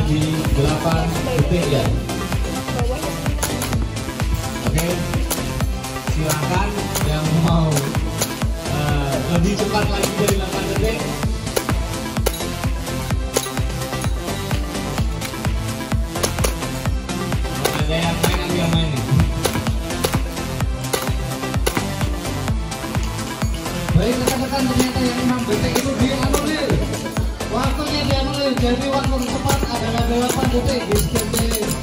di 8 detik ya. Oke, silakan yang mau lebih cepat lagi dari 8 detik. Ada yang main, ada yang main nih. Baik rekan-rekan, ternyata yang 6 detik itu dianulir. Waktunya dianulir, jadi waktu tepat adalah 8 detik di skip